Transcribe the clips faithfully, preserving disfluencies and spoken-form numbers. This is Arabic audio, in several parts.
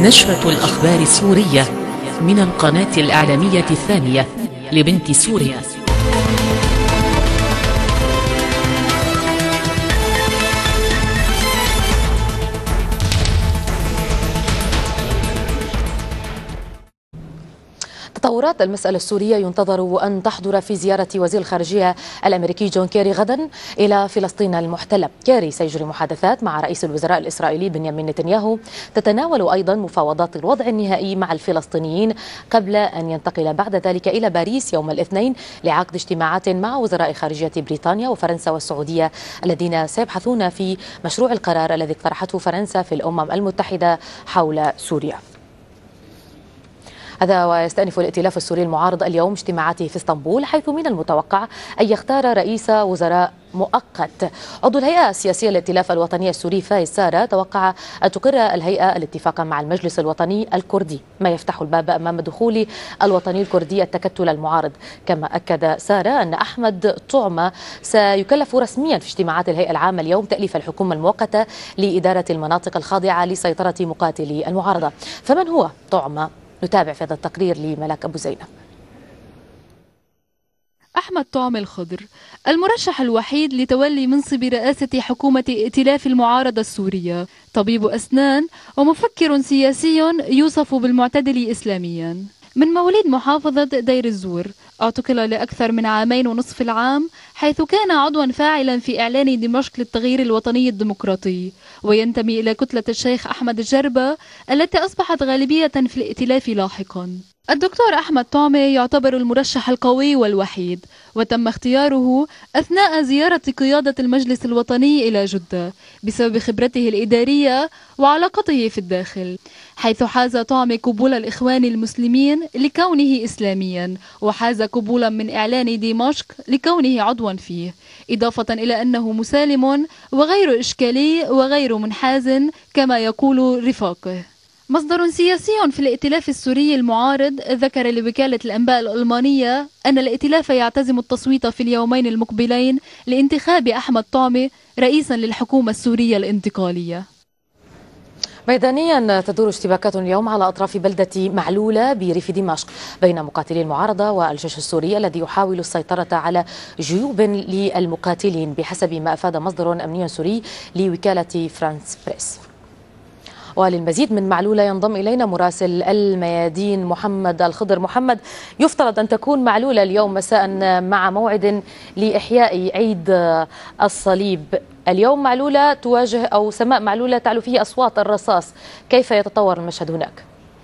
نشرة الأخبار السورية من القناة الإعلامية الثانية لبنت سوريا. تطورات المسألة السورية ينتظر أن تحضر في زيارة وزير الخارجية الأمريكي جون كيري غدا إلى فلسطين المحتلة. كيري سيجري محادثات مع رئيس الوزراء الإسرائيلي بنيامين نتنياهو، تتناول أيضا مفاوضات الوضع النهائي مع الفلسطينيين قبل أن ينتقل بعد ذلك إلى باريس يوم الاثنين لعقد اجتماعات مع وزراء خارجية بريطانيا وفرنسا والسعودية الذين سيبحثون في مشروع القرار الذي اقترحته فرنسا في الأمم المتحدة حول سوريا. هذا ويستأنف الائتلاف السوري المعارض اليوم اجتماعاته في اسطنبول، حيث من المتوقع أن يختار رئيس وزراء مؤقت. عضو الهيئة السياسية للائتلاف الوطني السوري فايز سارة توقع أن تقر الهيئة الاتفاق مع المجلس الوطني الكردي، ما يفتح الباب أمام دخول الوطني الكردي التكتل المعارض. كما أكد سارة أن أحمد طعمة سيكلف رسميا في اجتماعات الهيئة العامة اليوم تأليف الحكومة المؤقتة لإدارة المناطق الخاضعة لسيطرة مقاتلي المعارضة. فمن هو طعمة؟ نتابع في هذا التقرير لملاك أبو زينب. أحمد طعمة الخضر المرشح الوحيد لتولي منصب رئاسة حكومة ائتلاف المعارضة السورية، طبيب أسنان ومفكر سياسي يوصف بالمعتدل إسلاميا. من مواليد محافظة دير الزور، اعتقل لأكثر من عامين ونصف العام، حيث كان عضوا فاعلا في إعلان دمشق للتغيير الوطني الديمقراطي، وينتمي إلى كتلة الشيخ أحمد الجربة التي أصبحت غالبية في الائتلاف لاحقا. الدكتور أحمد طعمة يعتبر المرشح القوي والوحيد، وتم اختياره أثناء زيارة قيادة المجلس الوطني إلى جدة بسبب خبرته الإدارية وعلاقته في الداخل، حيث حاز طعمة قبول الإخوان المسلمين لكونه إسلاميا، وحاز قبولا من إعلان دمشق لكونه عضوا فيه، إضافة إلى أنه مسالم وغير إشكالي وغير منحاز كما يقول رفاقه. مصدر سياسي في الائتلاف السوري المعارض ذكر لوكالة الأنباء الألمانية أن الائتلاف يعتزم التصويت في اليومين المقبلين لانتخاب أحمد طعمة رئيسا للحكومة السورية الانتقالية. ميدانيا تدور اشتباكات اليوم على أطراف بلدة معلولة بريف دمشق بين مقاتلي المعارضة والجيش السوري الذي يحاول السيطرة على جيوب للمقاتلين، بحسب ما أفاد مصدر أمني سوري لوكالة فرانس بريس. وللمزيد من معلولة ينضم إلينا مراسل الميادين محمد الخضر. محمد، يفترض أن تكون معلولة اليوم مساء مع موعد لإحياء عيد الصليب. اليوم معلولة تواجه أو سماء معلولة تعلو فيه أصوات الرصاص، كيف يتطور المشهد هناك؟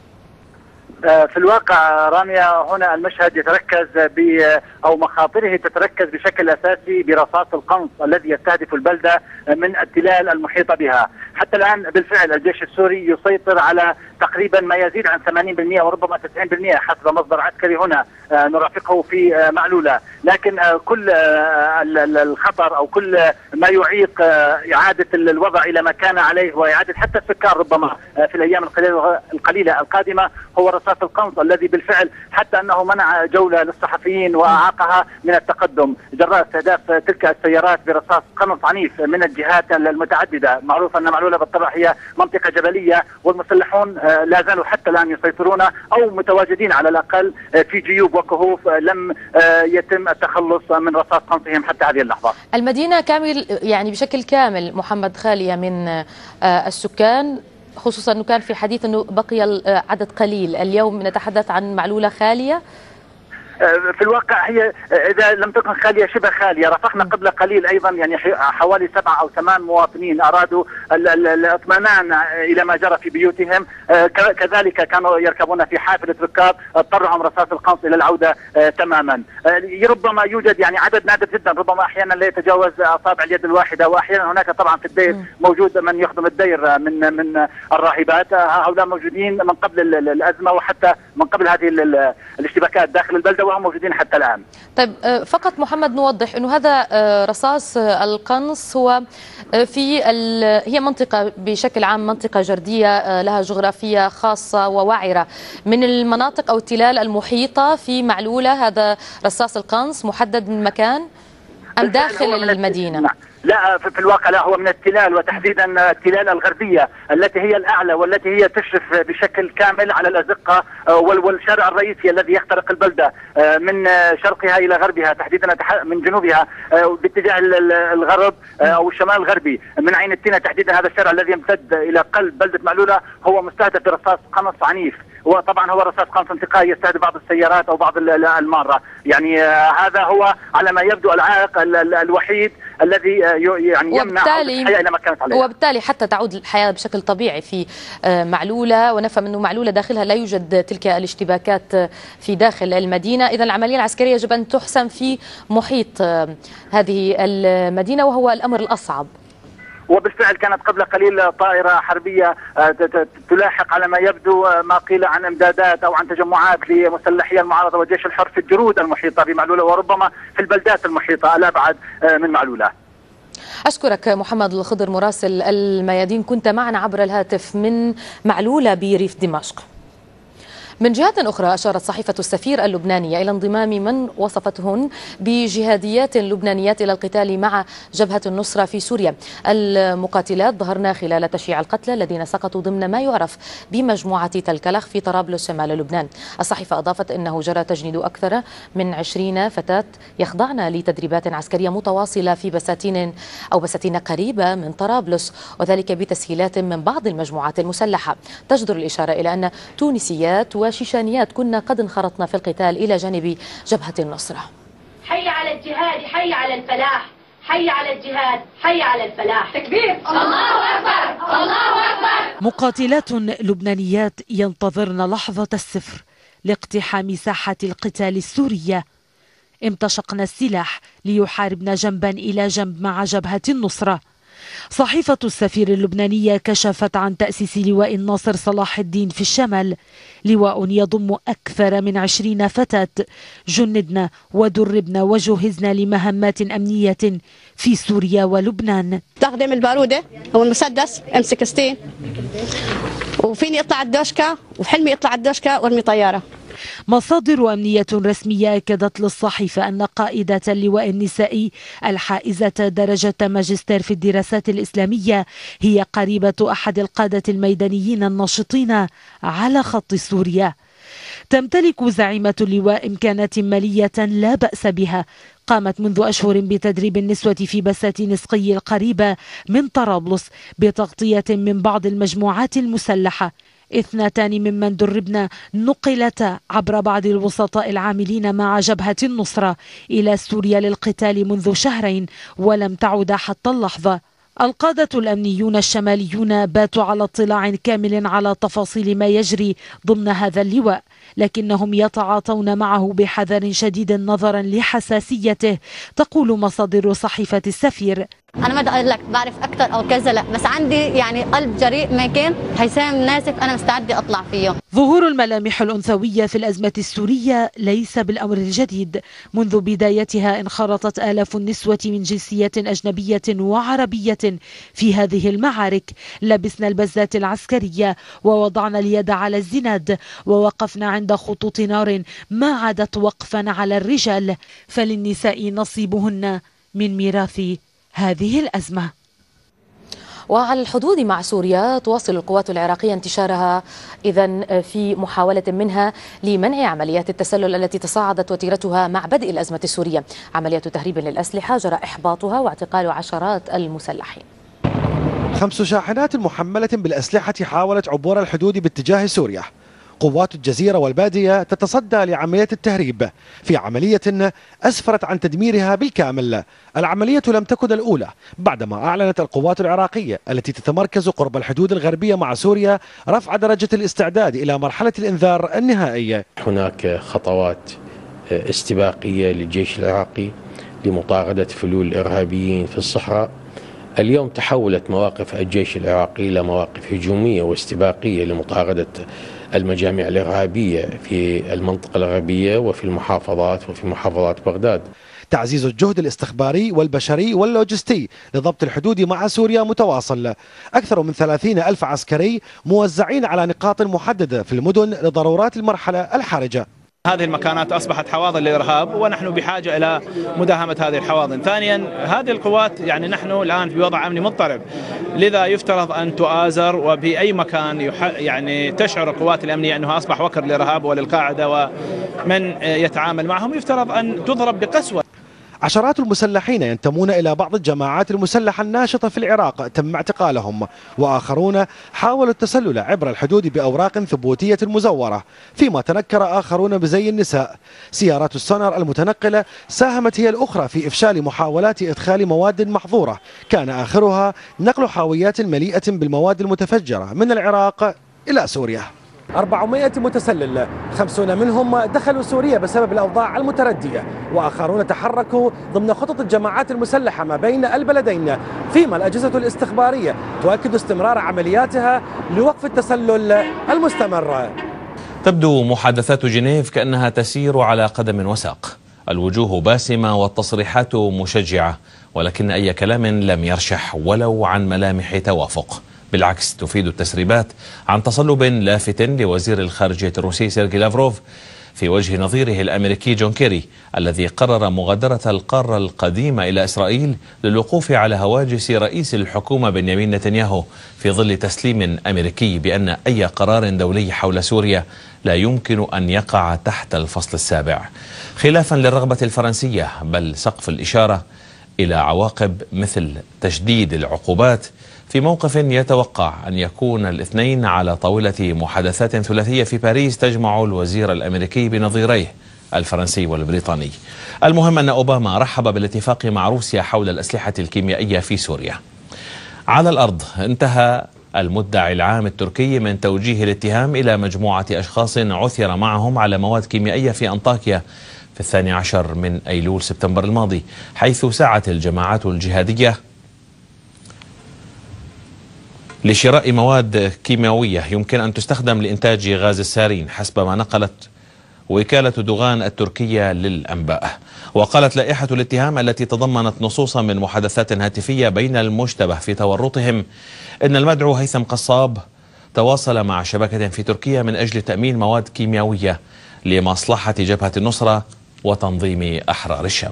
في الواقع رامية، هنا المشهد يتركز ب أو مخاطره تتركز بشكل أساسي برصاص القنص الذي يستهدف البلدة من التلال المحيطة بها. حتى الآن بالفعل الجيش السوري يسيطر على تقريبا ما يزيد عن ثمانين بالمئة وربما تسعين بالمئة حسب مصدر عسكري هنا نرافقه في معلولة، لكن كل الخطر أو كل ما يعيق إعادة الوضع إلى ما كان عليه وإعادة حتى السكان ربما في الأيام القليلة القادمة هو رصاص القنص الذي بالفعل حتى أنه منع جولة للصحفيين وأعاقها من التقدم جراء استهداف تلك السيارات برصاص قنص عنيف من الجهات المتعددة. معروف أن معلولة بالطبع هي منطقة جبلية، والمسلحون لا زالوا حتى الآن يسيطرون أو متواجدين على الأقل في جيوب وكهوف لم يتم التخلص من رصاص قنصهم حتى هذه اللحظة. المدينة كامل يعني بشكل كامل محمد خالية من السكان، خصوصا أنه كان في حديث أنه بقي عدد قليل. اليوم نتحدث عن معلولة خالية؟ في الواقع هي إذا لم تكن خالية شبه خالية. رافقنا قبل قليل أيضا يعني حوالي سبعة أو ثمان مواطنين أرادوا الاطمئنان إلى ما جرى في بيوتهم، كذلك كانوا يركبون في حافلة ركاب اضطرهم رصاص القنص إلى العودة تماما. ربما يوجد يعني عدد نادر جدا، ربما أحيانا لا يتجاوز أصابع اليد الواحدة، وأحيانا هناك طبعا في الدير موجود من يخدم الدير من من الراهبات، هؤلاء موجودين من قبل الأزمة وحتى من قبل هذه الاشتباكات داخل البلدة وهم موجودين حتى الآن. طيب فقط محمد نوضح أنه هذا رصاص القنص هو في هي منطقة بشكل عام منطقة جردية لها جغرافية خاصة ووعرة من المناطق أو التلال المحيطة في معلولة. هذا رصاص القنص محدد من مكان أم داخل المدينة؟ نعم. لا في الواقع لا، هو من التلال، وتحديدا التلال الغربية التي هي الأعلى والتي هي تشرف بشكل كامل على الأزقة والشارع الرئيسي الذي يخترق البلدة من شرقها إلى غربها، تحديدا من جنوبها باتجاه الغرب أو الشمال الغربي من عين التينة. تحديدا هذا الشارع الذي يمتد إلى قلب بلدة معلولة هو مستهدف برصاص قنص عنيف، وطبعا هو رصاص قنص انتقائي يستهدف بعض السيارات او بعض الماره. يعني هذا هو على ما يبدو العائق الوحيد الذي يعني يمنع الحياه الى ما كانت عليها. وبالتالي حتى تعود الحياه بشكل طبيعي في معلوله، ونفهم انه معلوله داخلها لا يوجد تلك الاشتباكات في داخل المدينه، اذا العمليه العسكريه يجب ان تحسم في محيط هذه المدينه وهو الامر الاصعب. وبالفعل كانت قبل قليل طائرة حربية تلاحق على ما يبدو ما قيل عن امدادات او عن تجمعات لمسلحي المعارضة والجيش الحر في الجرود المحيطة بمعلولة وربما في البلدات المحيطة الابعد من معلولة. أشكرك محمد الخضر مراسل الميادين، كنت معنا عبر الهاتف من معلولة بريف دمشق. من جهات أخرى أشارت صحيفة السفير اللبنانية إلى انضمام من وصفتهن بجهاديات لبنانيات إلى القتال مع جبهة النصرة في سوريا. المقاتلات ظهرن خلال تشييع القتلى الذين سقطوا ضمن ما يعرف بمجموعة تلكلخ في طرابلس شمال لبنان. الصحيفة أضافت أنه جرى تجنيد أكثر من عشرين فتاة يخضعن لتدريبات عسكرية متواصلة في بساتين أو بساتين قريبة من طرابلس، وذلك بتسهيلات من بعض المجموعات المسلحة. تجدر الإشارة إلى أن تونسيات وشيشانيات كنا قد انخرطنا في القتال إلى جانب جبهة النصرة. حي على الجهاد، حي على الفلاح، حي على الجهاد، حي على الفلاح. تكبير، الله أكبر، الله أكبر. مقاتلات لبنانيات ينتظرن لحظة الصفر لاقتحام ساحة القتال السورية. امتشقن السلاح ليحاربن جنبا إلى جنب مع جبهة النصرة. صحيفة السفير اللبنانية كشفت عن تأسيس لواء الناصر صلاح الدين في الشمال، لواء يضم أكثر من عشرين فتاة جندن ودربن وجهزن لمهمات أمنية في سوريا ولبنان. استخدم البارودة أو المسدس إم ستاشر، وفيني أطلع الدوشكة وحلمي أطلع الدوشكة وارمي طيارة. مصادر أمنية رسمية أكدت للصحيفة أن قائدة اللواء النسائي الحائزة درجة ماجستير في الدراسات الإسلامية هي قريبة أحد القادة الميدانيين الناشطين على خط سوريا. تمتلك زعيمة اللواء إمكانات مالية لا بأس بها. قامت منذ أشهر بتدريب النسوة في بساتين سقي القريبة من طرابلس بتغطية من بعض المجموعات المسلحة. اثنتان ممن دربنا نقلتا عبر بعض الوسطاء العاملين مع جبهة النصرة إلى سوريا للقتال منذ شهرين ولم تعد حتى اللحظة. القادة الأمنيون الشماليون باتوا على اطلاع كامل على تفاصيل ما يجري ضمن هذا اللواء، لكنهم يتعاطون معه بحذر شديد نظرا لحساسيته. تقول مصادر صحيفة السفير: أنا ما بدي أقول لك بعرف أكثر أو كذا، لا، بس عندي يعني قلب جريء ما كان هيثم ناسف أنا مستعدة أطلع فيه. ظهور الملامح الأنثوية في الأزمة السورية ليس بالأمر الجديد. منذ بدايتها انخرطت آلاف النسوة من جنسيات أجنبية وعربية في هذه المعارك. لبسنا البزات العسكرية ووضعنا اليد على الزناد ووقفنا عند خطوط نار ما عادت وقفا على الرجال، فللنساء نصيبهن من ميراث هذه الأزمة. وعلى الحدود مع سوريا تواصل القوات العراقية انتشارها إذن في محاولة منها لمنع عمليات التسلل التي تصاعدت وتيرتها مع بدء الأزمة السورية. عملية تهريب للأسلحة جرى إحباطها واعتقال عشرات المسلحين. خمس شاحنات محملة بالأسلحة حاولت عبور الحدود باتجاه سوريا. قوات الجزيرة والبادية تتصدى لعملية التهريب في عملية أسفرت عن تدميرها بالكامل. العملية لم تكن الأولى بعدما أعلنت القوات العراقية التي تتمركز قرب الحدود الغربية مع سوريا رفع درجة الاستعداد إلى مرحلة الإنذار النهائية. هناك خطوات استباقية للجيش العراقي لمطاردة فلول الإرهابيين في الصحراء. اليوم تحولت مواقف الجيش العراقي إلى مواقف هجومية واستباقية لمطاردة المجامع الإرهابية في المنطقة الغربية وفي المحافظات وفي محافظات بغداد. تعزيز الجهد الاستخباري والبشري واللوجستي لضبط الحدود مع سوريا متواصل. أكثر من ثلاثين ألف عسكري موزعين على نقاط محددة في المدن لضرورات المرحلة الحرجة. هذه المكانات أصبحت حواضن للإرهاب ونحن بحاجة إلى مداهمة هذه الحواضن. ثانيا هذه القوات يعني نحن الآن في وضع أمني مضطرب، لذا يفترض أن تؤازر، وبأي مكان يعني تشعر القوات الأمنية أنه أصبح وكر للإرهاب وللقاعدة ومن يتعامل معهم يفترض أن تضرب بقسوة. عشرات المسلحين ينتمون إلى بعض الجماعات المسلحة الناشطة في العراق تم اعتقالهم، وآخرون حاولوا التسلل عبر الحدود بأوراق ثبوتية مزورة، فيما تنكر آخرون بزي النساء. سيارات السونار المتنقلة ساهمت هي الأخرى في إفشال محاولات إدخال مواد محظورة، كان آخرها نقل حاويات مليئة بالمواد المتفجرة من العراق إلى سوريا. أربعمائة متسلل، خمسون منهم دخلوا سوريا بسبب الأوضاع المتردية، وآخرون تحركوا ضمن خطط الجماعات المسلحة ما بين البلدين، فيما الأجهزة الاستخبارية تؤكد استمرار عملياتها لوقف التسلل المستمر. تبدو محادثات جنيف كأنها تسير على قدم وساق، الوجوه باسمة والتصريحات مشجعة، ولكن أي كلام لم يرشح ولو عن ملامح توافق. بالعكس تفيد التسريبات عن تصلب لافت لوزير الخارجية الروسي سيرجي لافروف في وجه نظيره الأمريكي جون كيري الذي قرر مغادرة القارة القديمة إلى إسرائيل للوقوف على هواجس رئيس الحكومة بنيامين نتنياهو في ظل تسليم أمريكي بأن أي قرار دولي حول سوريا لا يمكن أن يقع تحت الفصل السابع، خلافا للرغبة الفرنسية، بل سقف الإشارة إلى عواقب مثل تشديد العقوبات في موقف يتوقع أن يكون الاثنين على طاولة محادثات ثلاثية في باريس تجمع الوزير الأمريكي بنظيريه الفرنسي والبريطاني. المهم أن أوباما رحب بالاتفاق مع روسيا حول الأسلحة الكيميائية في سوريا. على الأرض انتهى المدعي العام التركي من توجيه الاتهام إلى مجموعة أشخاص عثر معهم على مواد كيميائية في أنطاكيا في الثاني عشر من أيلول سبتمبر الماضي، حيث سعت الجماعات الجهادية لشراء مواد كيماوية يمكن أن تستخدم لإنتاج غاز السارين حسب ما نقلت وكالة دوغان التركية للأنباء. وقالت لائحة الاتهام التي تضمنت نصوصا من محادثات هاتفية بين المشتبه في تورطهم إن المدعو هيثم قصاب تواصل مع شبكة في تركيا من أجل تأمين مواد كيميائية لمصلحة جبهة النصرة وتنظيم أحرار الشام.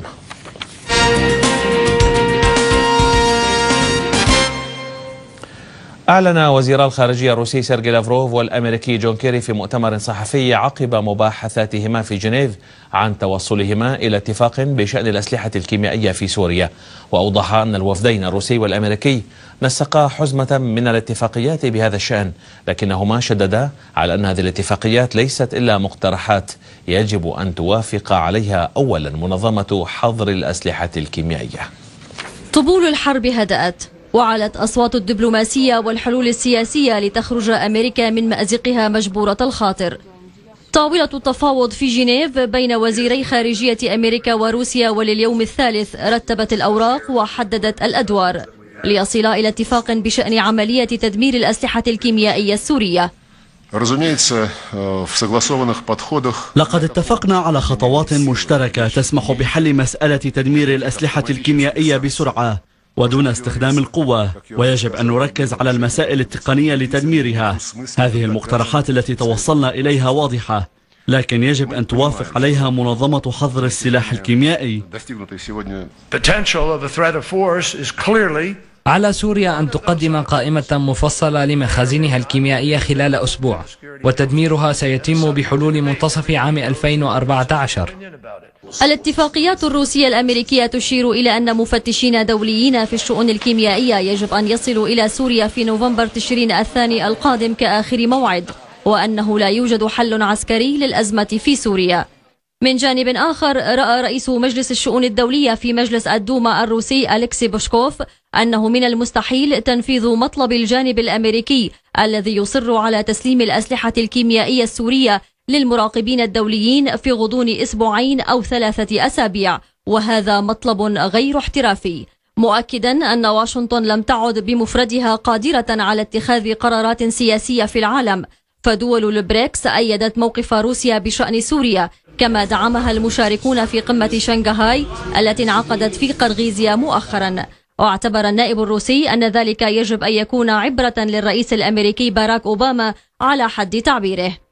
أعلن وزير الخارجية الروسي سيرجي لافروف والأمريكي جون كيري في مؤتمر صحفي عقب مباحثاتهما في جنيف عن توصلهما إلى اتفاق بشأن الأسلحة الكيميائية في سوريا، وأوضح أن الوفدين الروسي والأمريكي نسقا حزمة من الاتفاقيات بهذا الشأن، لكنهما شددا على أن هذه الاتفاقيات ليست إلا مقترحات يجب أن توافق عليها أولا منظمة حظر الأسلحة الكيميائية. طبول الحرب هدأت، وعلت أصوات الدبلوماسية والحلول السياسية لتخرج أمريكا من مأزقها مجبورة الخاطر. طاولة التفاوض في جنيف بين وزيري خارجية أمريكا وروسيا ولليوم الثالث رتبت الأوراق وحددت الأدوار ليصلا إلى اتفاق بشأن عملية تدمير الأسلحة الكيميائية السورية. لقد اتفقنا على خطوات مشتركة تسمح بحل مسألة تدمير الأسلحة الكيميائية بسرعة ودون استخدام القوة، ويجب أن نركز على المسائل التقنية لتدميرها. هذه المقترحات التي توصلنا إليها واضحة، لكن يجب أن توافق عليها منظمة حظر السلاح الكيميائي. على سوريا أن تقدم قائمة مفصلة لمخازنها الكيميائية خلال أسبوع، وتدميرها سيتم بحلول منتصف عام ألفين وأربعة عشر. الاتفاقيات الروسية الأمريكية تشير إلى أن مفتشين دوليين في الشؤون الكيميائية يجب أن يصلوا إلى سوريا في نوفمبر تشرين الثاني القادم كآخر موعد، وأنه لا يوجد حل عسكري للأزمة في سوريا. من جانب آخر، رأى رئيس مجلس الشؤون الدولية في مجلس الدوما الروسي أليكسي بوشكوف أنه من المستحيل تنفيذ مطلب الجانب الأمريكي الذي يصر على تسليم الأسلحة الكيميائية السورية للمراقبين الدوليين في غضون أسبوعين أو ثلاثة أسابيع، وهذا مطلب غير احترافي، مؤكدا أن واشنطن لم تعد بمفردها قادرة على اتخاذ قرارات سياسية في العالم، فدول البريكس أيدت موقف روسيا بشأن سوريا، كما دعمها المشاركون في قمة شنغهاي التي انعقدت في قرغيزيا مؤخرا. واعتبر النائب الروسي أن ذلك يجب أن يكون عبرة للرئيس الأمريكي باراك أوباما على حد تعبيره.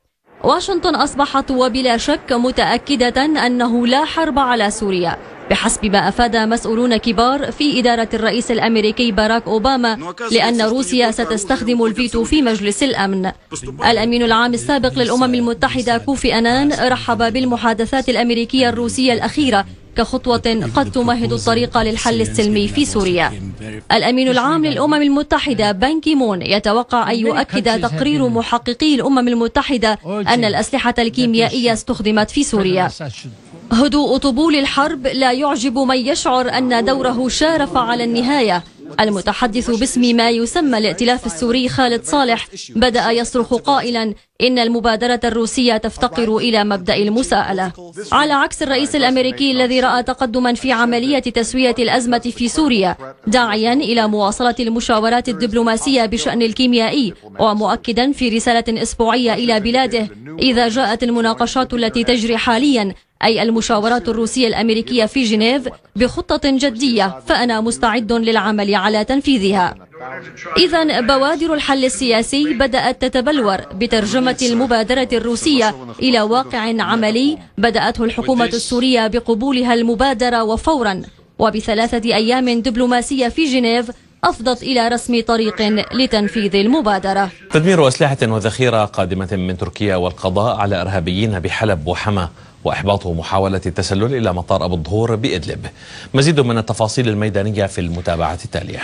واشنطن أصبحت وبلا شك متأكدة أنه لا حرب على سوريا، بحسب ما أفاد مسؤولون كبار في إدارة الرئيس الأمريكي باراك أوباما، لأن روسيا ستستخدم الفيتو في مجلس الأمن. الأمين العام السابق للأمم المتحدة كوفي أنان رحب بالمحادثات الأمريكية الروسية الأخيرة كخطوة قد تمهد الطريق للحل السلمي في سوريا. الأمين العام للأمم المتحدة بان كي مون يتوقع أن يؤكد تقرير محققي الأمم المتحدة أن الأسلحة الكيميائية استخدمت في سوريا. هدوء طبول الحرب لا يعجب من يشعر أن دوره شارف على النهاية. المتحدث باسم ما يسمى الائتلاف السوري خالد صالح بدأ يصرخ قائلا إن المبادرة الروسية تفتقر إلى مبدأ المساءلة، على عكس الرئيس الأمريكي الذي رأى تقدما في عملية تسوية الأزمة في سوريا، داعيا إلى مواصلة المشاورات الدبلوماسية بشأن الكيميائي، ومؤكدا في رسالة أسبوعية إلى بلاده إذا جاءت المناقشات التي تجري حاليا، أي المشاورات الروسية الأمريكية في جنيف، بخطة جدية، فأنا مستعد للعمل على تنفيذها. إذا بوادر الحل السياسي بدأت تتبلور بترجمة المبادرة الروسية إلى واقع عملي بدأته الحكومة السورية بقبولها المبادرة وفورا، وبثلاثة أيام دبلوماسية في جنيف أفضت إلى رسم طريق لتنفيذ المبادرة. تدمير أسلحة وذخيرة قادمة من تركيا والقضاء على إرهابيين بحلب وحما، وإحباط محاولة التسلل إلى مطار أبو الظهور بإدلب. مزيد من التفاصيل الميدانية في المتابعة التالية.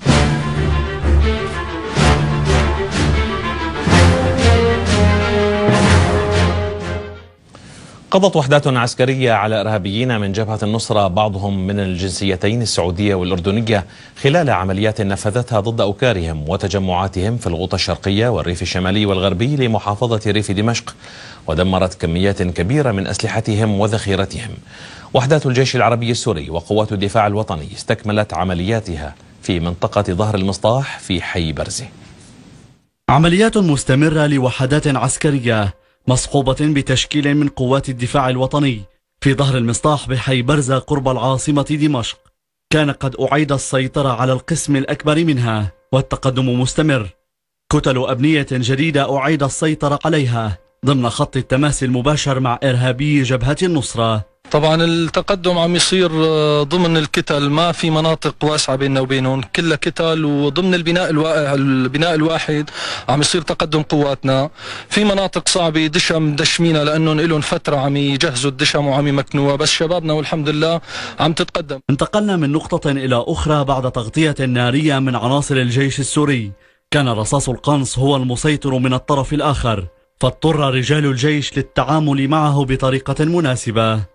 قضت وحدات عسكرية على إرهابيين من جبهة النصرة بعضهم من الجنسيتين السعودية والأردنية خلال عمليات نفذتها ضد أوكارهم وتجمعاتهم في الغوطة الشرقية والريف الشمالي والغربي لمحافظة ريف دمشق، ودمرت كميات كبيرة من أسلحتهم وذخيرتهم. وحدات الجيش العربي السوري وقوات الدفاع الوطني استكملت عملياتها في منطقة ظهر المصطاح في حي برزة. عمليات مستمرة لوحدات عسكرية مصحوبة بتشكيل من قوات الدفاع الوطني في ظهر المصطاح بحي برزة قرب العاصمة دمشق، كان قد أعيد السيطرة على القسم الأكبر منها والتقدم مستمر. كتل أبنية جديدة أعيد السيطرة عليها ضمن خط التماس المباشر مع إرهابي جبهة النصرة. طبعا التقدم عم يصير ضمن الكتل، ما في مناطق واسعة بيننا وبينهم، كلها كتل، وضمن البناء الوا... البناء الواحد عم يصير تقدم قواتنا. في مناطق صعبة دشم دشمينا لأنهم لهم فترة عم يجهزوا الدشم وعم يمكنوها، بس شبابنا والحمد لله عم تتقدم. انتقلنا من نقطة إلى أخرى بعد تغطية نارية من عناصر الجيش السوري. كان رصاص القنص هو المسيطر من الطرف الآخر، فاضطر رجال الجيش للتعامل معه بطريقة مناسبة.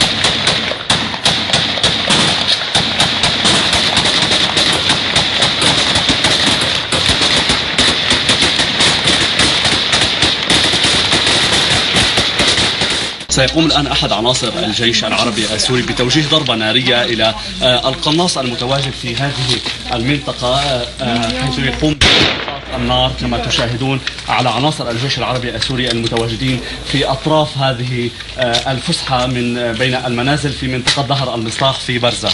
سيقوم الآن أحد عناصر الجيش العربي السوري بتوجيه ضربة نارية إلى القناص المتواجد في هذه المنطقة، حيث يقوم بإطلاق النار كما تشاهدون على عناصر الجيش العربي السوري المتواجدين في أطراف هذه الفسحة من بين المنازل في منطقة ظهر المصطاح في برزة.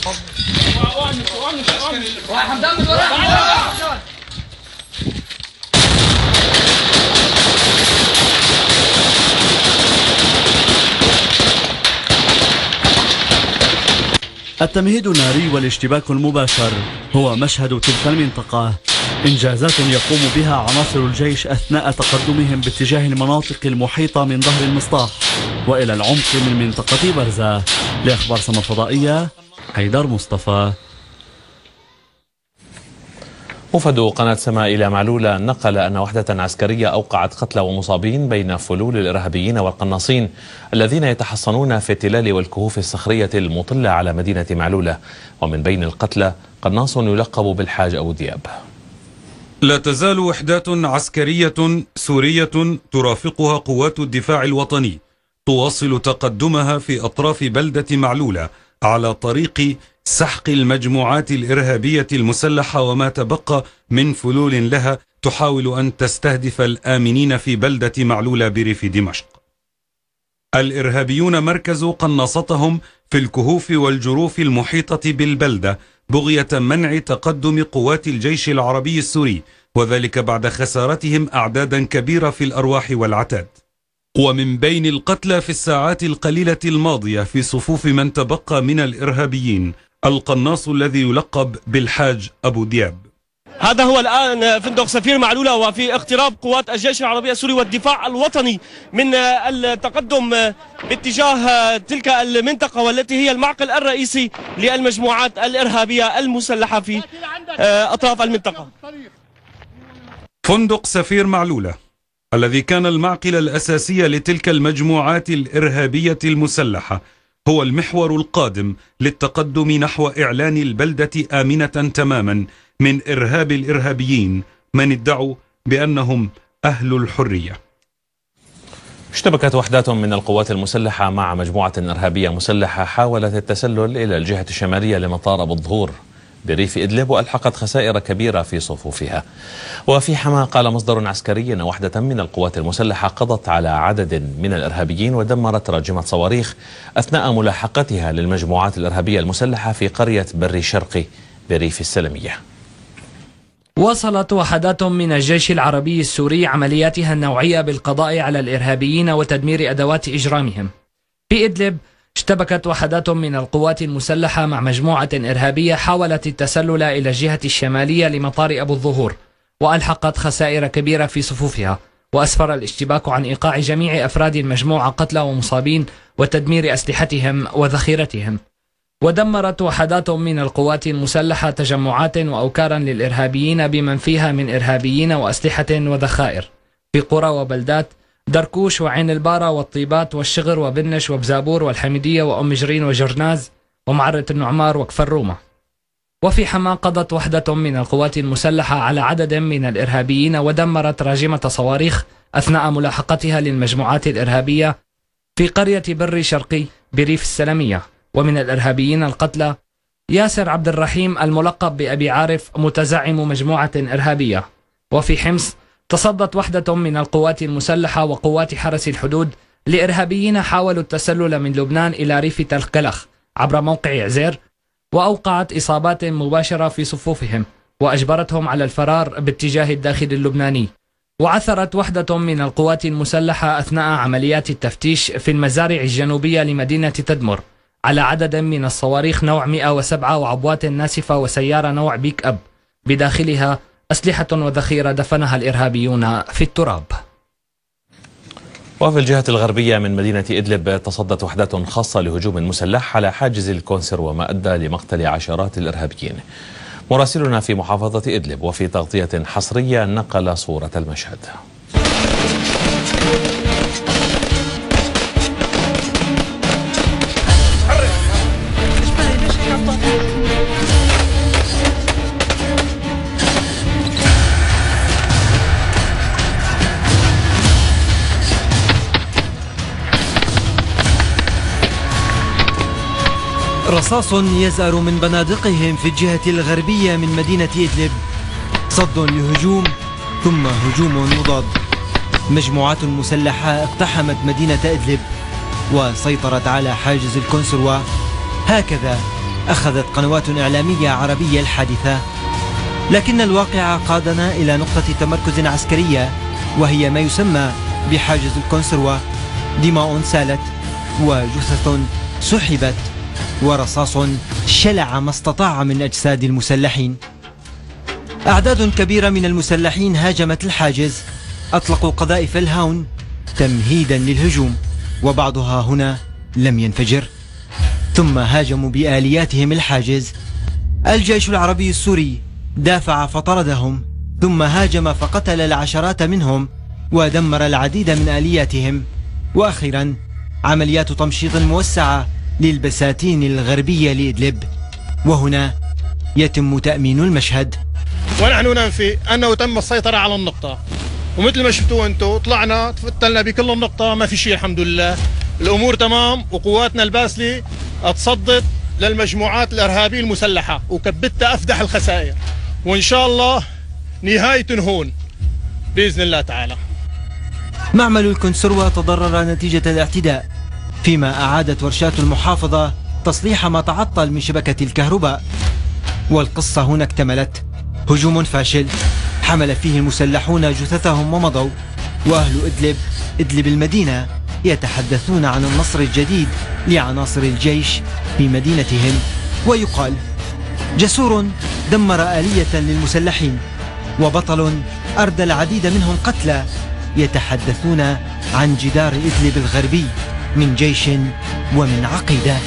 التمهيد الناري والاشتباك المباشر هو مشهد تلك المنطقة، إنجازات يقوم بها عناصر الجيش أثناء تقدمهم باتجاه المناطق المحيطة من ظهر المصطاح وإلى العمق من منطقة برزة. لأخبار سما فضائية، حيدر مصطفى. وفد قناة سما إلى معلولة نقل أن وحدة عسكرية أوقعت قتلى ومصابين بين فلول الإرهابيين والقناصين الذين يتحصنون في التلال والكهوف الصخرية المطلة على مدينة معلولة، ومن بين القتلى قناص يلقب بالحاج أبو دياب. لا تزال وحدات عسكرية سورية ترافقها قوات الدفاع الوطني تواصل تقدمها في أطراف بلدة معلولة على طريق سحق المجموعات الإرهابية المسلحة وما تبقى من فلول لها تحاول أن تستهدف الآمنين في بلدة معلولة بريف دمشق. الإرهابيون مركزوا قناصتهم في الكهوف والجروف المحيطة بالبلدة بغية منع تقدم قوات الجيش العربي السوري، وذلك بعد خسارتهم أعدادا كبيرة في الأرواح والعتاد. ومن بين القتلى في الساعات القليلة الماضية في صفوف من تبقى من الإرهابيين القناص الذي يلقب بالحاج أبو دياب. هذا هو الآن فندق سفير معلولة، وفي اقتراب قوات الجيش العربي السوري والدفاع الوطني من التقدم باتجاه تلك المنطقة، والتي هي المعقل الرئيسي للمجموعات الإرهابية المسلحة في أطراف المنطقة. فندق سفير معلولة الذي كان المعقل الأساسي لتلك المجموعات الإرهابية المسلحة هو المحور القادم للتقدم نحو إعلان البلدة آمنة تماما من إرهاب الإرهابيين من ادعوا بأنهم أهل الحرية. اشتبكت وحدات من القوات المسلحة مع مجموعة إرهابية مسلحة حاولت التسلل إلى الجهة الشمالية لمطار أبو الظهور بريف إدلب، وألحقت خسائر كبيرة في صفوفها. وفي حماة قال مصدر عسكري أن وحدة من القوات المسلحة قضت على عدد من الإرهابيين ودمرت راجمة صواريخ أثناء ملاحقتها للمجموعات الإرهابية المسلحة في قرية بري شرقي بريف السلمية. واصلت وحدات من الجيش العربي السوري عملياتها النوعية بالقضاء على الإرهابيين وتدمير أدوات إجرامهم. في إدلب اشتبكت وحدات من القوات المسلحة مع مجموعة إرهابية حاولت التسلل إلى الجهة الشمالية لمطار أبو الظهور، وألحقت خسائر كبيرة في صفوفها، وأسفر الاشتباك عن إيقاع جميع أفراد المجموعة قتلى ومصابين وتدمير أسلحتهم وذخيرتهم. ودمرت وحدات من القوات المسلحة تجمعات وأوكارا للإرهابيين بمن فيها من إرهابيين وأسلحة وذخائر في قرى وبلدات دركوش وعين البارة والطيبات والشغر وبنش وبزابور والحميدية وأم جرين وجرناز ومعرة النعمار وكفر رومة. وفي حماة قضت وحدة من القوات المسلحة على عدد من الإرهابيين ودمرت راجمة صواريخ أثناء ملاحقتها للمجموعات الإرهابية في قرية بري شرقي بريف السلمية. ومن الإرهابيين القتلى ياسر عبد الرحيم الملقب بأبي عارف متزعم مجموعة إرهابية. وفي حمص تصدت وحدة من القوات المسلحة وقوات حرس الحدود لإرهابيين حاولوا التسلل من لبنان إلى ريف تلكلخ عبر موقع عزير، وأوقعت إصابات مباشرة في صفوفهم وأجبرتهم على الفرار باتجاه الداخل اللبناني. وعثرت وحدة من القوات المسلحة أثناء عمليات التفتيش في المزارع الجنوبية لمدينة تدمر على عدد من الصواريخ نوع مئة وسبعة وعبوات ناسفة وسيارة نوع بيك أب بداخلها أسلحة وذخيرة دفنها الإرهابيون في التراب. وفي الجهة الغربية من مدينة إدلب تصدت وحدات خاصة لهجوم مسلح على حاجز الكونسر وما أدى لمقتل عشرات الإرهابيين. مراسلنا في محافظة إدلب وفي تغطية حصرية نقل صورة المشهد. رصاص يزأر من بنادقهم في الجهة الغربية من مدينة إدلب، صد لهجوم ثم هجوم مضاد. مجموعات مسلحة اقتحمت مدينة إدلب وسيطرت على حاجز الكونسروا. هكذا أخذت قنوات إعلامية عربية الحادثة، لكن الواقع قادنا إلى نقطة تمركز عسكرية وهي ما يسمى بحاجز الكونسروا. دماء سالت وجثث سحبت ورصاص شلع ما استطاع من أجساد المسلحين. أعداد كبيرة من المسلحين هاجمت الحاجز، أطلقوا قذائف الهاون تمهيدا للهجوم، وبعضها هنا لم ينفجر، ثم هاجموا بآلياتهم الحاجز. الجيش العربي السوري دافع فطردهم، ثم هاجم فقتل العشرات منهم ودمر العديد من آلياتهم. وأخيرا عمليات تمشيط موسعة للبساتين الغربية لإدلب، وهنا يتم تأمين المشهد. ونحن ننفي أنه تم السيطرة على النقطة، ومثل ما شفتوا أنتم طلعنا تفتلنا بكل النقطة، ما في شيء الحمد لله، الأمور تمام. وقواتنا الباسلة تصدت للمجموعات الإرهابية المسلحة وكبت أفدح الخسائر، وإن شاء الله نهاية هون بإذن الله تعالى. معمل الكونسروا تضرر نتيجة الاعتداء، فيما أعادت ورشات المحافظة تصليح ما تعطل من شبكة الكهرباء. والقصة هنا اكتملت، هجوم فاشل حمل فيه المسلحون جثثهم ومضوا، وأهل إدلب إدلب المدينة يتحدثون عن النصر الجديد لعناصر الجيش في مدينتهم، ويقال جسور دمر آلية للمسلحين، وبطل أردى العديد منهم قتلى. يتحدثون عن جدار إدلب الغربي من جيش ومن عقيدة.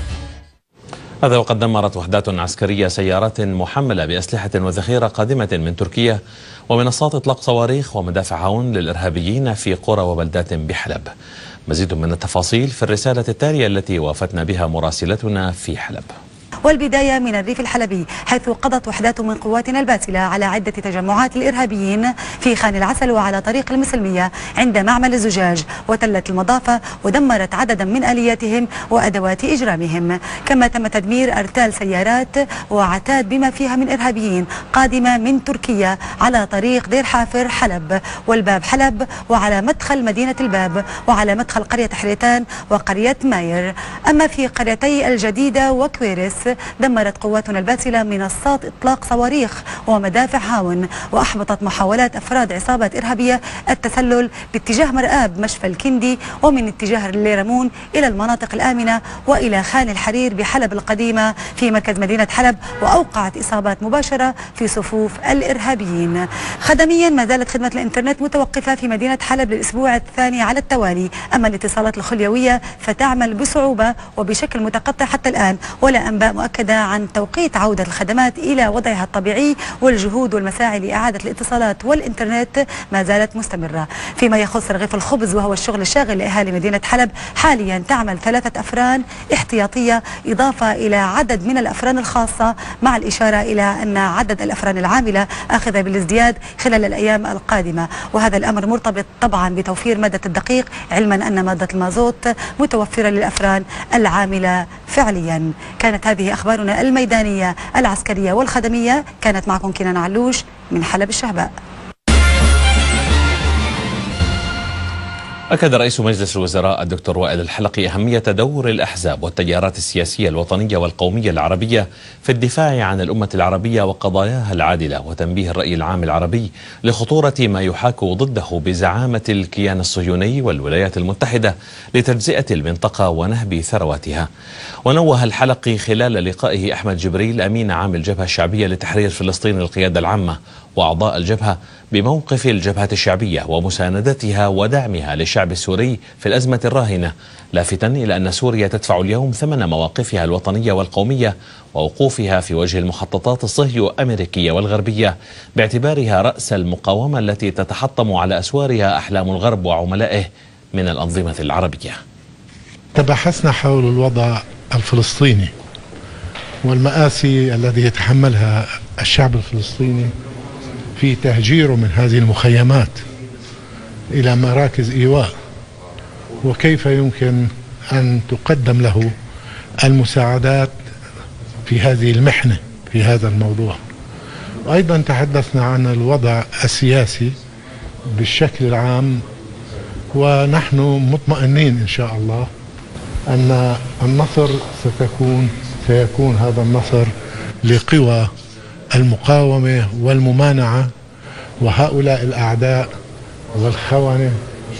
هذا وقد دمرت وحدات عسكرية سيارات محملة بأسلحة وذخيرة قادمة من تركيا ومنصات إطلاق صواريخ ومدافع هاون للإرهابيين في قرى وبلدات بحلب. مزيد من التفاصيل في الرسالة التالية التي وافتنا بها مراسلتنا في حلب. والبداية من الريف الحلبي، حيث قضت وحدات من قواتنا الباسلة على عدة تجمعات الإرهابيين في خان العسل وعلى طريق المسلمية عند معمل الزجاج وتلة المضافة، ودمرت عددا من آلياتهم وأدوات إجرامهم. كما تم تدمير أرتال سيارات وعتاد بما فيها من إرهابيين قادمة من تركيا على طريق دير حافر حلب والباب حلب، وعلى مدخل مدينة الباب، وعلى مدخل قرية حريتان وقرية ماير. أما في قريتي الجديدة وكويرس دمرت قواتنا الباسلة منصات إطلاق صواريخ ومدافع هاون، وأحبطت محاولات أفراد عصابات إرهابية التسلل باتجاه مرآب مشفى الكندي ومن اتجاه الليرمون إلى المناطق الآمنة وإلى خان الحرير بحلب القديمة في مركز مدينة حلب، وأوقعت إصابات مباشرة في صفوف الإرهابيين. خدميا ما زالت خدمة الإنترنت متوقفة في مدينة حلب للأسبوع الثاني على التوالي، أما الاتصالات الخليوية فتعمل بصعوبة وبشكل متقطع حتى الآن، ولا أنباء مؤكدة عن توقيت عودة الخدمات إلى وضعها الطبيعي، والجهود والمساعي لإعادة الاتصالات والإنترنت ما زالت مستمرة. فيما يخص رغيف الخبز وهو الشغل الشاغل لأهالي مدينة حلب، حاليا تعمل ثلاثة أفران احتياطية إضافة إلى عدد من الأفران الخاصة، مع الإشارة إلى أن عدد الأفران العاملة آخذة بالازدياد خلال الأيام القادمة، وهذا الأمر مرتبط طبعا بتوفير مادة الدقيق، علما أن مادة المازوت متوفرة للأفران العاملة فعليا. كانت هذه أخبارنا الميدانية العسكرية والخدمية، كانت معكم كنان علوش من حلب الشهباء. أكد رئيس مجلس الوزراء الدكتور وائل الحلقي أهمية دور الأحزاب والتيارات السياسية الوطنية والقومية العربية في الدفاع عن الأمة العربية وقضاياها العادلة، وتنبيه الرأي العام العربي لخطورة ما يحاك ضده بزعامة الكيان الصهيوني والولايات المتحدة لتجزئة المنطقة ونهب ثرواتها. ونوه الحلقي خلال لقائه أحمد جبريل أمين عام الجبهة الشعبية لتحرير فلسطين القيادة العامة وأعضاء الجبهة بموقف الجبهة الشعبية ومساندتها ودعمها للشعب السوري في الأزمة الراهنة، لافتا إلى أن سوريا تدفع اليوم ثمن مواقفها الوطنية والقومية ووقوفها في وجه المخططات الصهيو أمريكية والغربية، باعتبارها رأس المقاومة التي تتحطم على أسوارها أحلام الغرب وعملائه من الأنظمة العربية. تبحثنا حول الوضع الفلسطيني والمآسي الذي يتحملها الشعب الفلسطيني في تهجيره من هذه المخيمات إلى مراكز إيواء، وكيف يمكن أن تقدم له المساعدات في هذه المحنة في هذا الموضوع. وأيضا تحدثنا عن الوضع السياسي بالشكل العام، ونحن مطمئنين إن شاء الله أن النصر ستكون سيكون هذا النصر لقوى المقاومة والممانعة، وهؤلاء الأعداء والخونة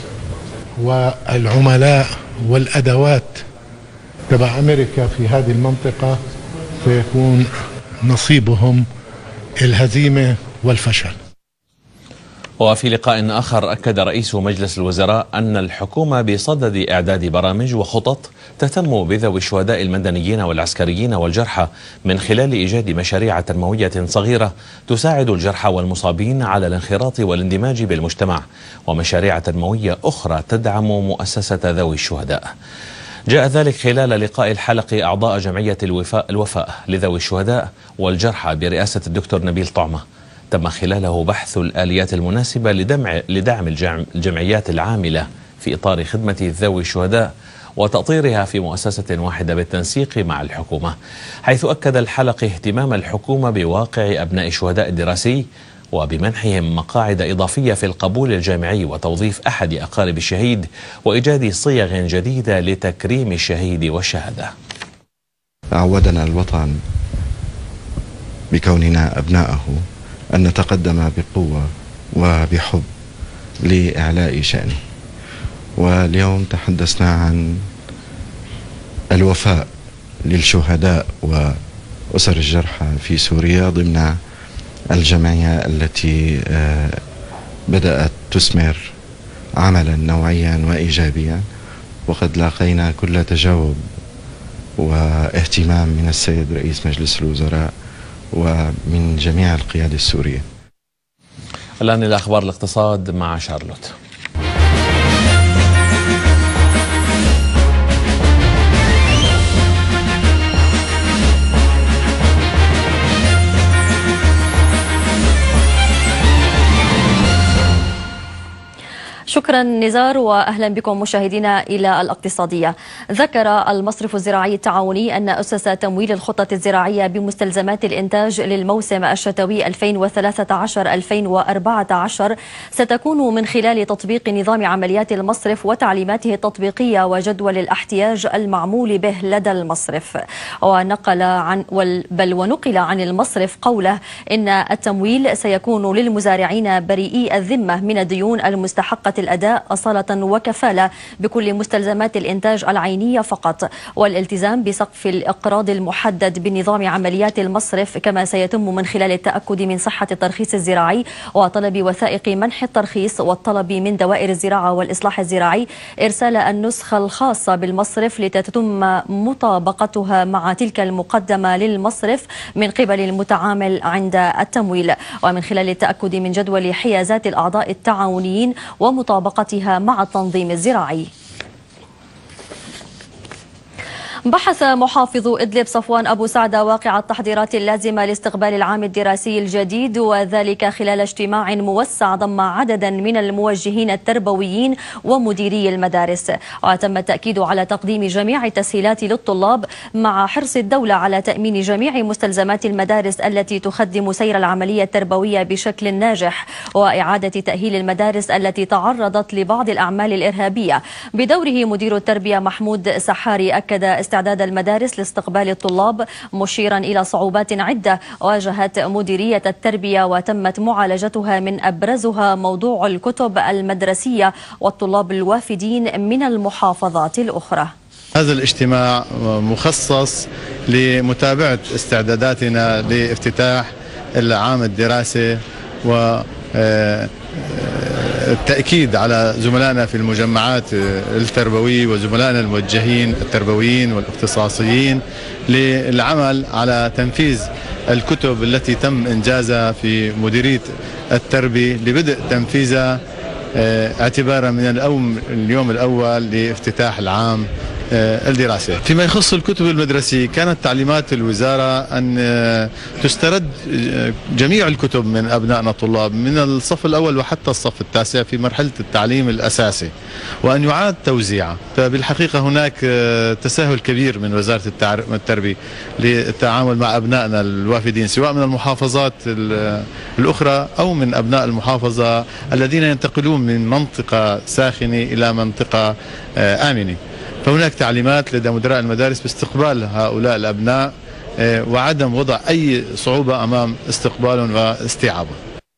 والعملاء والأدوات تبع أمريكا في هذه المنطقة سيكون نصيبهم الهزيمة والفشل. وفي لقاء آخر أكد رئيس مجلس الوزراء أن الحكومة بصدد إعداد برامج وخطط تهتم بذوي الشهداء المدنيين والعسكريين والجرحى من خلال إيجاد مشاريع تنموية صغيرة تساعد الجرحى والمصابين على الانخراط والاندماج بالمجتمع، ومشاريع تنموية أخرى تدعم مؤسسة ذوي الشهداء. جاء ذلك خلال لقاء الحلقة أعضاء جمعية الوفاء الوفاء لذوي الشهداء والجرحى برئاسة الدكتور نبيل طعمة، تم خلاله بحث الآليات المناسبة لدعم لدعم الجمعيات العاملة في إطار خدمة ذوي الشهداء وتأطيرها في مؤسسة واحدة بالتنسيق مع الحكومة، حيث أكد الحلقة اهتمام الحكومة بواقع أبناء الشهداء الدراسي وبمنحهم مقاعد إضافية في القبول الجامعي وتوظيف أحد أقارب الشهيد وإيجاد صيغ جديدة لتكريم الشهيد والشهادة. عودنا الوطن بكوننا أبناءه أن نتقدم بقوة وبحب لإعلاء شأنه. واليوم تحدثنا عن الوفاء للشهداء وأسر الجرحى في سوريا ضمن الجمعية التي بدأت تثمر عملا نوعيا وإيجابيا، وقد لاقينا كل تجاوب واهتمام من السيد رئيس مجلس الوزراء ومن جميع القيادة السورية. الآن إلى أخبار الاقتصاد مع شارلوت. شكرا نزار، وأهلا بكم مشاهدينا إلى الاقتصادية. ذكر المصرف الزراعي التعاوني أن أسس تمويل الخطة الزراعية بمستلزمات الإنتاج للموسم الشتوي ألفين وثلاثة عشر ألفين وأربعة عشر ستكون من خلال تطبيق نظام عمليات المصرف وتعليماته التطبيقية وجدول الاحتياج المعمول به لدى المصرف. ونقل عن بل ونقل عن المصرف قوله إن التمويل سيكون للمزارعين بريئي الذمة من الديون المستحقة الأداء أصالة وكفالة بكل مستلزمات الإنتاج العينية فقط، والالتزام بسقف الإقراض المحدد بنظام عمليات المصرف، كما سيتم من خلال التأكد من صحة الترخيص الزراعي وطلب وثائق منح الترخيص والطلب من دوائر الزراعة والإصلاح الزراعي إرسال النسخة الخاصة بالمصرف لتتم مطابقتها مع تلك المقدمة للمصرف من قبل المتعامل عند التمويل، ومن خلال التأكد من جدول حيازات الأعضاء التعاونيين ومطابقتها مع التنظيم الزراعي. بحث محافظ إدلب صفوان أبو سعدة واقع التحضيرات اللازمة لاستقبال العام الدراسي الجديد، وذلك خلال اجتماع موسع ضم عددا من الموجهين التربويين ومديري المدارس. وتم التأكيد على تقديم جميع التسهيلات للطلاب مع حرص الدولة على تأمين جميع مستلزمات المدارس التي تخدم سير العملية التربوية بشكل ناجح، وإعادة تأهيل المدارس التي تعرضت لبعض الأعمال الإرهابية. بدوره مدير التربية محمود سحاري أكد استعداد المدارس لاستقبال الطلاب، مشيرا إلى صعوبات عدة واجهت مديرية التربية وتمت معالجتها، من أبرزها موضوع الكتب المدرسية والطلاب الوافدين من المحافظات الأخرى. هذا الاجتماع مخصص لمتابعة استعداداتنا لافتتاح العام الدراسي و التأكيد على زملائنا في المجمعات التربوية وزملائنا الموجهين التربويين والاختصاصيين للعمل على تنفيذ الكتب التي تم إنجازها في مديرية التربية لبدء تنفيذها اعتبارا من اليوم الأول لافتتاح العام الدراسة. فيما يخص الكتب المدرسية، كانت تعليمات الوزارة أن تسترد جميع الكتب من أبنائنا الطلاب من الصف الأول وحتى الصف التاسع في مرحلة التعليم الأساسي، وأن يعاد توزيعها. فبالحقيقة هناك تساهل كبير من وزارة التربية للتعامل مع أبنائنا الوافدين سواء من المحافظات الأخرى أو من أبناء المحافظة الذين ينتقلون من منطقة ساخنة إلى منطقة آمنة. فهناك تعليمات لدى مدراء المدارس باستقبال هؤلاء الأبناء وعدم وضع أي صعوبة أمام استقبالهم واستيعابهم.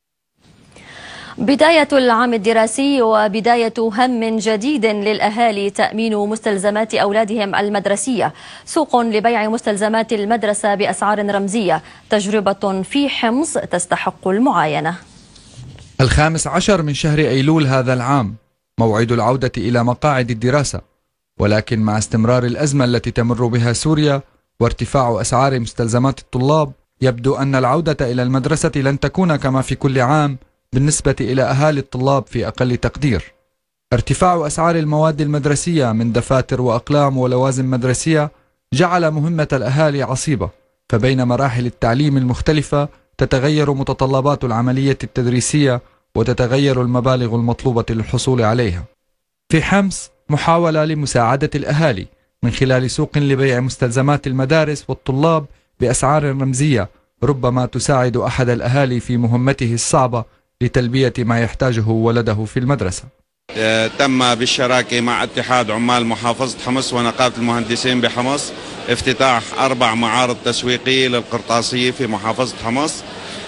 بداية العام الدراسي وبداية هم جديد للأهالي تأمين مستلزمات أولادهم المدرسية. سوق لبيع مستلزمات المدرسة بأسعار رمزية، تجربة في حمص تستحق المعاينة. الخامس عشر من شهر أيلول هذا العام موعد العودة إلى مقاعد الدراسة، ولكن مع استمرار الأزمة التي تمر بها سوريا وارتفاع أسعار مستلزمات الطلاب، يبدو أن العودة إلى المدرسة لن تكون كما في كل عام بالنسبة إلى أهالي الطلاب في أقل تقدير. ارتفاع أسعار المواد المدرسية من دفاتر وأقلام ولوازم مدرسية جعل مهمة الأهالي عصيبة، فبين مراحل التعليم المختلفة تتغير متطلبات العملية التدريسية وتتغير المبالغ المطلوبة للحصول عليها. في حمص محاولة لمساعدة الأهالي من خلال سوق لبيع مستلزمات المدارس والطلاب بأسعار رمزية، ربما تساعد أحد الأهالي في مهمته الصعبة لتلبية ما يحتاجه ولده في المدرسة. تم بالشراكة مع اتحاد عمال محافظة حمص ونقابة المهندسين بحمص افتتاح أربع معارض تسويقية للقرطاسية في محافظة حمص.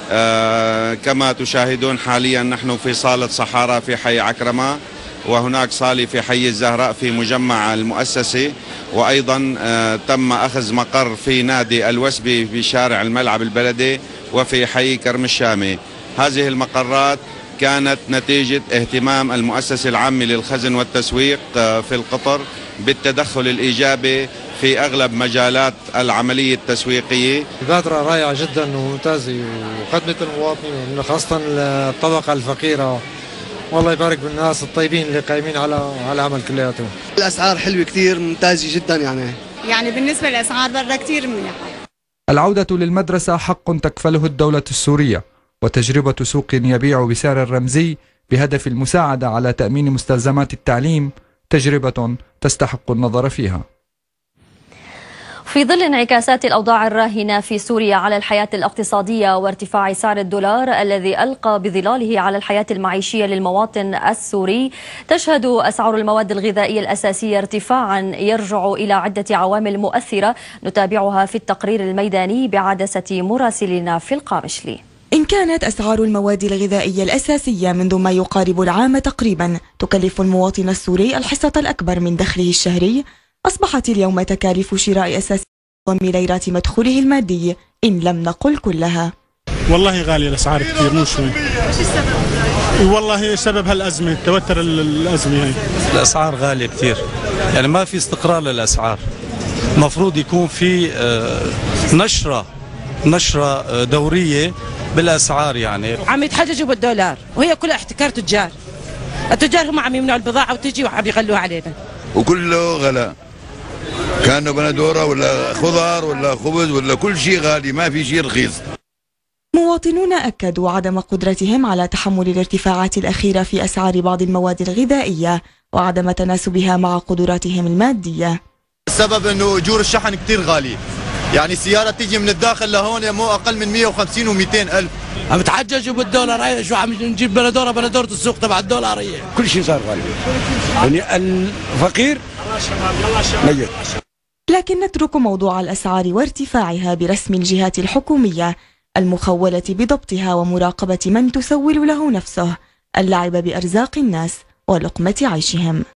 كما تشاهدون حاليا نحن في صالة صحارى في حي عكرمة، وهناك صالة في حي الزهراء في مجمع المؤسسة، وأيضا تم أخذ مقر في نادي الوسبي بشارع الملعب البلدي وفي حي كرم الشامي. هذه المقرات كانت نتيجة اهتمام المؤسسة العامة للخزن والتسويق في القطر بالتدخل الإيجابي في أغلب مجالات العملية التسويقية. مبادرة رائعة جدا وممتازة وخدمة المواطنين خاصة الطبقة الفقيرة، والله يبارك بالناس الطيبين اللي قايمين على على العمل كلياتهم. الأسعار حلوة كثير ممتازة جدا يعني يعني بالنسبة للأسعار برا كثير منيحة. العودة للمدرسة حق تكفله الدولة السورية، وتجربة سوق يبيع بسعر رمزي بهدف المساعدة على تأمين مستلزمات التعليم تجربة تستحق النظر فيها. في ظل انعكاسات الأوضاع الراهنة في سوريا على الحياة الاقتصادية وارتفاع سعر الدولار الذي ألقى بظلاله على الحياة المعيشية للمواطن السوري، تشهد أسعار المواد الغذائية الأساسية ارتفاعا يرجع إلى عدة عوامل مؤثرة نتابعها في التقرير الميداني بعدسة مراسلنا في القامشلي. إن كانت أسعار المواد الغذائية الأساسية منذ ما يقارب العام تقريبا تكلف المواطن السوري الحصة الأكبر من دخله الشهري، أصبحت اليوم تكاليف شراء أساسي ضم ليرات مدخوله المادي إن لم نقل كلها. والله غالية الأسعار كثير، مو شوي. والله سبب هالأزمة، توتر الأزمة هي. الأسعار غالية كثير، يعني ما في استقرار للأسعار. المفروض يكون في نشرة نشرة دورية بالأسعار، يعني عم يتحججوا بالدولار وهي كلها احتكار تجار. التجار هم عم يمنعوا البضاعة وتجي وعم يغلوا علينا، وكله غلا، كانوا بندورة ولا خضار ولا خبز ولا كل شيء غالي، ما في شيء رخيص. مواطنون أكدوا عدم قدرتهم على تحمل الارتفاعات الأخيرة في أسعار بعض المواد الغذائية وعدم تناسبها مع قدراتهم المادية. السبب أنه أجور الشحن كتير غالية، يعني السيارة تيجي من الداخل لهون مو أقل من مئة وخمسين ومئتين ألف. عم تحججوا بالدولار، هي شو عم نجيب بندورة بندورة السوق تبع الدولارية، كل شيء صار غالي، يعني الفقير ميت. لكن نترك موضوع الأسعار وارتفاعها برسم الجهات الحكومية المخولة بضبطها ومراقبة من تسول له نفسه اللعب بأرزاق الناس ولقمة عيشهم.